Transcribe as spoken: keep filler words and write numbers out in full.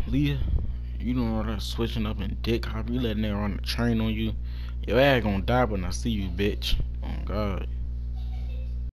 Leah, you don't know that switching up and dick hop. You letting that run the train on you. Your ass gonna die when I see you, bitch. Oh God.